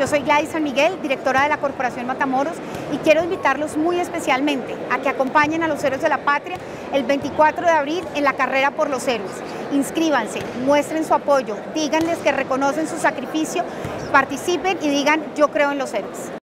Yo soy Gladys San Miguel, directora de la Corporación Matamoros, y quiero invitarlos muy especialmente a que acompañen a los héroes de la patria el 24 de abril en la carrera por los héroes. Inscríbanse, muestren su apoyo, díganles que reconocen su sacrificio, participen y digan: yo creo en los héroes.